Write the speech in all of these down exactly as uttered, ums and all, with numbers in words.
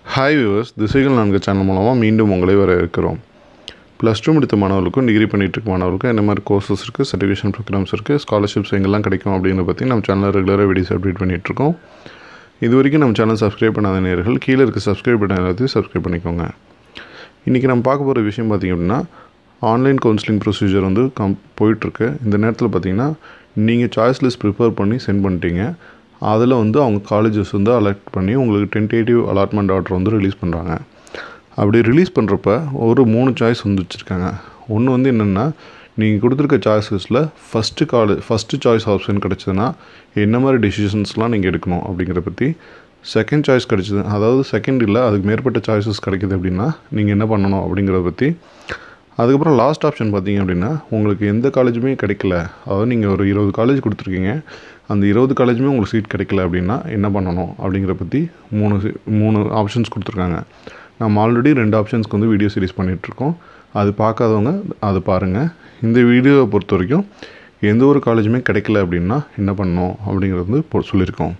Hi viewers, திசைகள் நான்கு channel மூலமாக மீண்டும் உங்களை வர இருக்கிறோம். ப்ளஸ் டூ முடித்த மாணவர்களுக்கும் டிகிரி பண்ணிட்டு இருக்க மாணவர்களுக்கும் என்ன மாதிரி கோர்சஸ் இருக்குது, சர்டிஃபிகேஷன் ப்ரோக்ராம்ஸ் இருக்குது, ஸ்காலர்ஷிப்ஸ் எங்கெல்லாம் கிடைக்கும் அப்படிங்கிறத பற்றி நம்ம சேனலில் ரெகுலராக வீடியோஸ் அப்டேட் பண்ணிகிட்ருக்கோம். இது வரைக்கும் நம்ம சேனல் சப்ஸ்கிரைப் பண்ணாத நேயர்கள் கீழே இருக்க சப்ஸ்கிரைப் பண்ண எல்லாத்தையும் சப்ஸ்கிரைப் பண்ணிக்கோங்க. இன்றைக்கி நம்ம பார்க்க போகிற விஷயம் பார்த்திங்க அப்படின்னா, ஆன்லைன் கவுன்சிலிங் ப்ரொசீஜர் வந்து கம் போயிட்டுருக்கு. இந்த நேரத்தில் பார்த்திங்கன்னா நீங்கள் சாய்ஸ் லிஸ்ட் ப்ரிப்பேர் பண்ணி சென்ட் பண்ணிட்டீங்க. அதில் வந்து அவங்க காலேஜஸ் வந்து அலாட் பண்ணி உங்களுக்கு டென்டேட்டிவ் அலாட்மெண்ட் ஆர்டர் வந்து ரிலீஸ் பண்ணுறாங்க. அப்படி ரிலீஸ் பண்ணுறப்ப ஒரு மூணு சாய்ஸ் வந்து வச்சுருக்காங்க. ஒன்று வந்து என்னென்னா, நீங்கள் கொடுத்துருக்க சாய்ஸஸில் first college first choice option கிடச்சதுன்னா என்ன மாதிரி டெசிஷன்ஸ்லாம் நீங்கள் எடுக்கணும் அப்படிங்கிறத பற்றி. செகண்ட் சாய்ஸ் கிடச்சிது, அதாவது செகண்ட் இல்லை அதுக்கு மேற்பட்ட சாய்ஸஸ் கிடைக்கிது அப்படின்னா நீங்கள் என்ன பண்ணணும் அப்படிங்கிறத பற்றி. அதுக்கப்புறம் லாஸ்ட் ஆப்ஷன் பார்த்திங்க அப்படின்னா, உங்களுக்கு எந்த காலேஜுமே கிடைக்கல, அதாவது நீங்கள் ஒரு இருபது காலேஜ் கொடுத்துருக்கீங்க, அந்த இருபது காலேஜுமே உங்களுக்கு சீட் கிடைக்கல அப்படின்னா என்ன பண்ணணும் அப்படிங்கிற பற்றி மூணு மூணு ஆப்ஷன்ஸ் கொடுத்துருக்காங்க. நம்ம ஆல்ரெடி ரெண்டு ஆப்ஷன்ஸ்க்கு வந்து வீடியோ சீரிஸ் பண்ணிகிட்ருக்கோம். அது பார்க்காதவங்க அதை பாருங்கள். இந்த வீடியோவை பொறுத்த வரைக்கும் எந்த ஒரு காலேஜுமே கிடைக்கல அப்படின்னா என்ன பண்ணணும் அப்படிங்கிறது வந்து சொல்லியிருக்கோம்.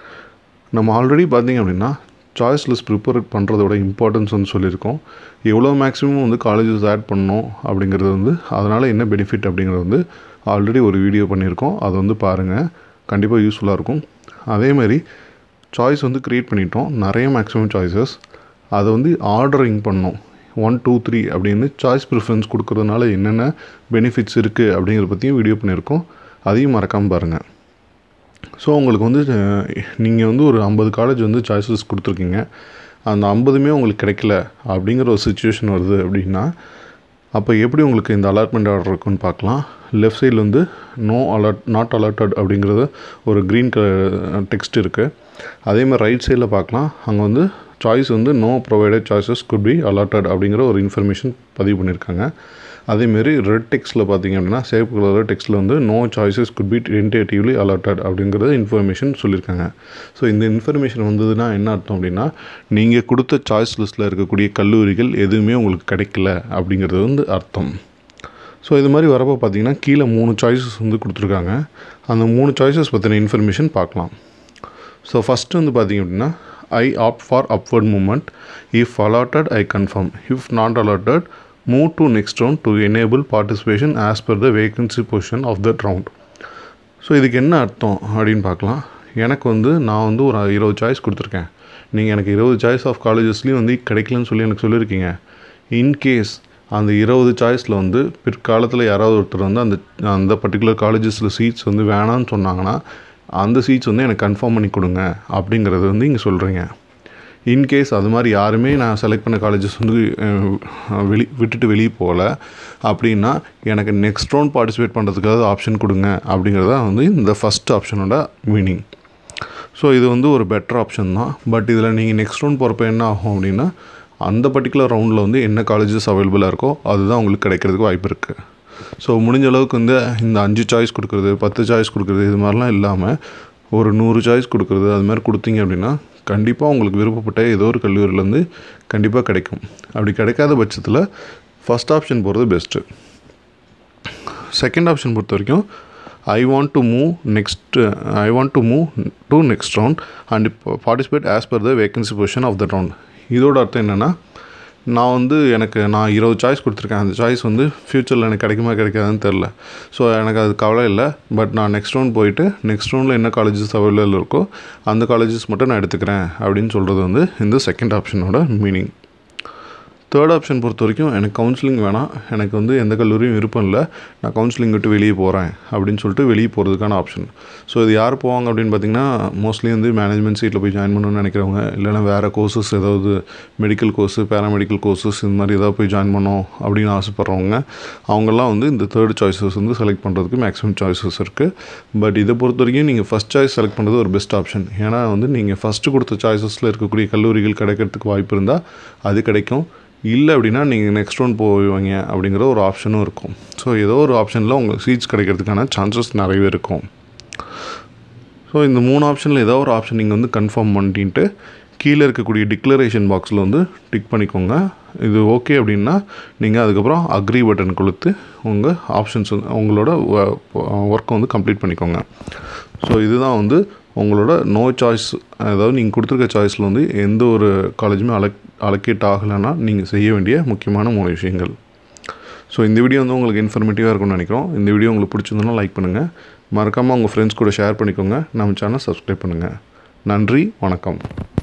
நம்ம ஆல்ரெடி பார்த்திங்க அப்படின்னா சாய்ஸ் லிஸ்ட் ப்ரிப்பேர் பண்ணுறதோட இம்பார்ட்டன்ஸ் வந்து சொல்லியிருக்கோம். எவ்வளோ மேக்ஸிமம் வந்து காலேஜஸ் ஆட் பண்ணணும் அப்படிங்கிறது வந்து அதனால் என்ன பெனிஃபிட் அப்படிங்கிறது வந்து ஆல்ரெடி ஒரு வீடியோ பண்ணியிருக்கோம். அதை வந்து பாருங்கள், கண்டிப்பாக யூஸ்ஃபுல்லாக இருக்கும். அதேமாதிரி சாய்ஸ் வந்து க்ரியேட் பண்ணிட்டோம், நிறைய மேக்ஸிமம் சாய்ஸஸ். அதை வந்து ஆர்டரிங் பண்ணோம், ஒன் டூ த்ரீ அப்படின்னு சாய்ஸ் ப்ரிஃபரன்ஸ் கொடுக்குறதுனால என்னென்ன பெனிஃபிட்ஸ் இருக்குது அப்படிங்கிறத பற்றியும் வீடியோ பண்ணியிருக்கோம். அதையும் மறக்காமல் பாருங்கள். ஸோ உங்களுக்கு வந்து நீங்கள் வந்து ஒரு ஐம்பது காலேஜ் வந்து சாய்ஸஸ் கொடுத்துருக்கீங்க, அந்த ஐம்பதுமே உங்களுக்கு கிடைக்கல அப்படிங்கிற ஒரு சிச்சுவேஷன் வருது அப்படின்னா அப்போ எப்படி உங்களுக்கு இந்த அலாட்மெண்ட் ஆர்டர் இருக்குன்னு பார்க்கலாம். லெஃப்ட் சைடில் வந்து நோ அலாட் நாட் அலாட்டட் அப்படிங்கிறது ஒரு க்ரீன் கலர் டெக்ஸ்ட் இருக்குது. அதேமாதிரி ரைட் சைடில் பார்க்கலாம், அங்கே வந்து சாய்ஸ் வந்து no provided choices could be allotted அப்படிங்கிற ஒரு இன்ஃபர்மேஷன் பதிவு பண்ணியிருக்காங்க. அதேமாரி ரெட் டெக்ஸ்ட்டில் பார்த்திங்க அப்படின்னா சேவ் கலர் டெக்ஸ்ட்டில் வந்து no choices could be tentatively allotted அப்படிங்கிறது இன்ஃபர்மேஷன் சொல்லியிருக்காங்க. ஸோ இந்த இன்ஃபர்மேஷன் வந்ததுன்னா என்ன அர்த்தம் அப்படின்னா, நீங்கள் கொடுத்த சாய்ஸ் லிஸ்ட்டில் இருக்கக்கூடிய கல்லூரிகள் எதுவுமே உங்களுக்கு கிடைக்கல அப்படிங்கிறது வந்து அர்த்தம். ஸோ இது மாதிரி வரப்போ பார்த்திங்கன்னா கீழே மூணு சாய்ஸஸ் வந்து கொடுத்துருக்காங்க. அந்த மூணு சாய்ஸஸ் பற்றின இன்ஃபர்மேஷன் பார்க்கலாம். ஸோ ஃபஸ்ட்டு வந்து பார்த்திங்க அப்படின்னா, I opt for upward moment, if allotted I confirm, if not allotted move to next round to enable participation as per the vacancy position of that round. So இதுக்கு என்ன அர்த்தம் அப்படின்னு பார்க்கலாம். எனக்கு வந்து நான் வந்து ஒரு இருபது சாய்ஸ் கொடுத்துருக்கேன். நீங்கள் எனக்கு இருபது சாய்ஸ் ஆஃப் காலேஜஸ்லேயும் வந்து கிடைக்கலன்னு சொல்லி எனக்கு சொல்லியிருக்கீங்க. இன்கேஸ் அந்த இருபது சாய்ஸில் வந்து பிற்காலத்தில் யாராவது ஒருத்தர் வந்து அந்த அந்த பர்டிகுலர் காலேஜஸில் சீட்ஸ் வந்து வேணான்னு சொன்னாங்கன்னா அந்த சீட்ஸ் வந்து எனக்கு கன்ஃபார்ம் பண்ணி கொடுங்க அப்படிங்கிறது வந்து இங்கே சொல்கிறீங்க. இன்கேஸ் அது மாதிரி யாருமே நான் செலக்ட் பண்ண காலேஜஸ் வந்து வெளி விட்டுட்டு வெளியே போகல அப்படின்னா எனக்கு நெக்ஸ்ட் ரவுண்ட் பார்ட்டிசிபேட் பண்ணுறதுக்காக ஆப்ஷன் கொடுங்க அப்படிங்கிறது தான் வந்து இந்த ஃபஸ்ட் ஆப்ஷனோட மீனிங். ஸோ இது வந்து ஒரு பெட்டர் ஆப்ஷன் தான். பட் இதில் நீங்கள் நெக்ஸ்ட் ரவுண்ட் போகிறப்ப என்ன ஆகும் அப்படின்னா, அந்த பர்டிகுலர் ரவுண்டில் வந்து என்ன காலேஜஸ் அவைலபிளாக இருக்கோ அதுதான் உங்களுக்கு கிடைக்கிறதுக்கு வாய்ப்பு இருக்குது. ஸோ முடிஞ்ச அளவுக்கு வந்து இந்த அஞ்சு சாய்ஸ் கொடுக்குறது, பத்து சாய்ஸ் கொடுக்குறது, இது மாதிரிலாம் இல்லாமல் ஒரு நூறு சாய்ஸ் கொடுக்குறது அது மாதிரி கொடுத்தீங்க அப்படின்னா கண்டிப்பாக உங்களுக்கு விருப்பப்பட்ட ஏதோ ஒரு கல்லூரியிலேருந்து கண்டிப்பாக கிடைக்கும். அப்படி கிடைக்காத பட்சத்தில் ஃபஸ்ட் ஆப்ஷன் போகிறது பெஸ்ட்டு. செகண்ட் ஆப்ஷன் பொறுத்த வரைக்கும் I want to move next I want to move to next round and participate as per the vacancy position of the round. இதோட அர்த்தம் என்னென்னா, நான் வந்து எனக்கு நான் இருபது சாய்ஸ் கொடுத்துருக்கேன், அந்த சாய்ஸ் வந்து ஃப்யூச்சரில் எனக்கு கிடைக்குமா கிடைக்காதுன்னு தெரில. ஸோ எனக்கு அது கவலை இல்லை. பட் நான் நெக்ஸ்ட் ரவுண்ட் போயிட்டு நெக்ஸ்ட் ரவுண்டில் என்ன காலேஜஸ் அவைலபிள் இருக்கோ அந்த காலேஜஸ் மட்டும் நான் எடுத்துக்கிறேன் அப்படின்னு சொல்கிறது வந்து இந்த செகண்ட் ஆப்ஷனோட மீனிங். தேர்ட் ஆப்ஷன் பொறுத்த வரைக்கும் எனக்கு கவுன்சிலிங் வேணாம், எனக்கு வந்து எந்த கல்லூரியும் விருப்பம் இல்லை, நான் கவுன்சிலிங் விட்டு வெளியே போகிறேன் அப்படின்னு சொல்லிட்டு வெளியே போகிறதுக்கான ஆப்ஷன். ஸோ இது யார் போவாங்க அப்படின்னு பார்த்திங்கன்னா, மோஸ்ட்லி வந்து மேனேஜ்மெண்ட் சீட்டில் போய் ஜாயின் பண்ணணும்னு நினைக்கிறவங்க, இல்லைனா வேறு கோர்சஸ் ஏதாவது மெடிக்கல் கோர்ஸு, பேராமெடிக்கல் கோர்சஸ் இந்த மாதிரி ஏதாவது போய் ஜாயின் பண்ணோம் அப்படின்னு ஆசைப்பட்றவங்க அவங்கெல்லாம் வந்து இந்த தேர்ட் சாய்ஸஸ் வந்து செலக்ட் பண்ணுறதுக்கு மேக்ஸிமம் சாய்ஸஸ் இருக்குது. பட் இதை பொறுத்த வரைக்கும் நீங்கள் ஃபஸ்ட் சாய்ஸ் செலக்ட் பண்ணுறது ஒரு பெஸ்ட் ஆப்ஷன். ஏன்னா வந்து நீங்கள் ஃபஸ்ட்டு கொடுத்த சாய்ஸஸில் இருக்கக்கூடிய கல்லூரிகள் கிடைக்கிறதுக்கு வாய்ப்பு இருந்தால் அது கிடைக்கும். இல்லை அப்படின்னா நீங்கள் நெக்ஸ்ட் ரவுண்ட் போவீங்க அப்படிங்கிற ஒரு ஆப்ஷனும் இருக்கும். ஸோ ஏதோ ஒரு ஆப்ஷனில் உங்களுக்கு சீட்ஸ் கிடைக்கிறதுக்கான சான்சஸ் நிறையவே இருக்கும். ஸோ இந்த மூணு ஆப்ஷனில் ஏதோ ஒரு ஆப்ஷன் நீங்கள் வந்து கன்ஃபார்ம் பண்ணிட்டு கீழே இருக்கக்கூடிய டிக்ளரேஷன் பாக்ஸில் வந்து டிக் பண்ணிக்கோங்க. இது ஓகே அப்படின்னா நீங்கள் அதுக்கப்புறம் அக்ரி பட்டன் கொடுத்து உங்கள் ஆப்ஷன்ஸ் வந்து உங்களோட ஒர்க்கை வந்து கம்ப்ளீட் பண்ணிக்கோங்க. ஸோ இதுதான் வந்து உங்களோட நோ சாய்ஸ், அதாவது நீங்கள் கொடுத்துருக்க சாய்ஸில் வந்து எந்த ஒரு காலேஜுமே அலக் அலோகேட் ஆகலைன்னா நீங்கள் செய்ய வேண்டிய முக்கியமான மூணு விஷயங்கள். ஸோ இந்த வீடியோ வந்து உங்களுக்கு இன்ஃபர்மேட்டிவாக இருக்கும்னு நினைக்கிறோம். இந்த வீடியோ உங்களுக்கு பிடிச்சிருந்தோன்னா லைக் பண்ணுங்கள், மறக்காமல் உங்கள் ஃப்ரெண்ட்ஸ் கூட ஷேர் பண்ணிக்கோங்க, நம்ம சேனல் சப்ஸ்கிரைப் பண்ணுங்கள். நன்றி, வணக்கம்.